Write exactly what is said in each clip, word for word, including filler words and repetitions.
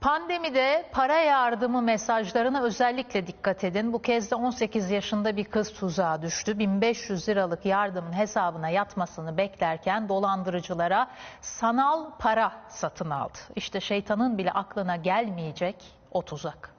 Pandemide para yardımı mesajlarına özellikle dikkat edin. Bu kez de on sekiz yaşında bir kız tuzağa düştü. bin beş yüz liralık yardımın hesabına yatmasını beklerken dolandırıcılara sanal para satın aldı. İşte şeytanın bile aklına gelmeyecek o tuzak.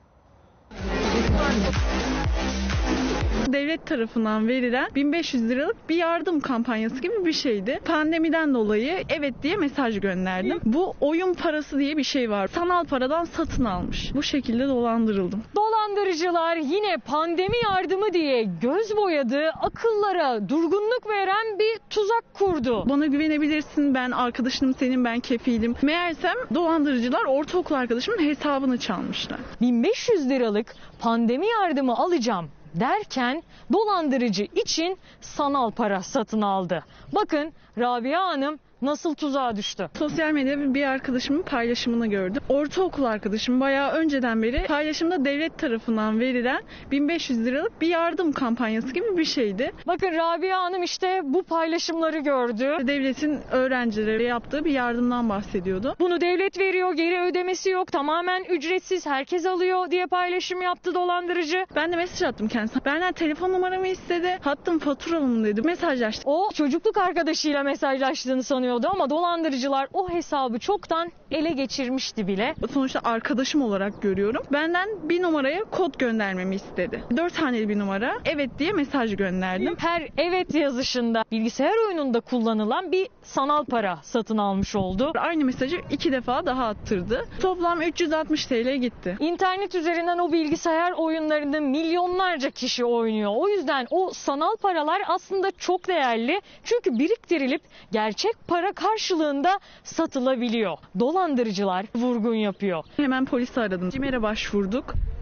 Devlet tarafından verilen bin beş yüz liralık bir yardım kampanyası gibi bir şeydi. Pandemiden dolayı evet diye mesaj gönderdim. Bu oyun parası diye bir şey var. Sanal paradan satın almış. Bu şekilde dolandırıldım. Dolandırıcılar yine pandemi yardımı diye göz boyadı, akıllara durgunluk veren bir tuzak kurdu. Bana güvenebilirsin, ben arkadaşınım senin, ben kefilim. Meğersem dolandırıcılar ortaokul arkadaşımın hesabını çalmışlar. bin beş yüz liralık pandemi yardımı alacağım derken dolandırıcı için sanal para satın aldı. Bakın Rabia Hanım nasıl tuzağa düştü. Sosyal medyada bir arkadaşımın paylaşımını gördüm. Ortaokul arkadaşım bayağı önceden beri paylaşımda devlet tarafından verilen bin beş yüz liralık bir yardım kampanyası gibi bir şeydi. Bakın Rabia Hanım işte bu paylaşımları gördü. Devletin öğrencilere yaptığı bir yardımdan bahsediyordu. Bunu devlet veriyor, geri ödemesi yok, tamamen ücretsiz, herkes alıyor diye paylaşım yaptı dolandırıcı. Ben de mesaj attım kendisine. Benden telefon numaramı istedi. Hattım faturamı dedi. Mesajlaştık. O çocukluk arkadaşıyla mesajlaştığını sanıyor. Ama dolandırıcılar o hesabı çoktan ele geçirmişti bile. Sonuçta arkadaşım olarak görüyorum. Benden bir numaraya kod göndermemi istedi. Dört haneli bir numara. Evet diye mesaj gönderdim. Her evet yazışında bilgisayar oyununda kullanılan bir sanal para satın almış oldu. Aynı mesajı iki defa daha attırdı. Toplam üç yüz altmış TL gitti. İnternet üzerinden o bilgisayar oyunlarını milyonlarca kişi oynuyor. O yüzden o sanal paralar aslında çok değerli. Çünkü biriktirilip gerçek para karşılığında satılabiliyor. Dolandırıcılar vurgun yapıyor. Hemen polisi aradım. CİMER'e başvurduk.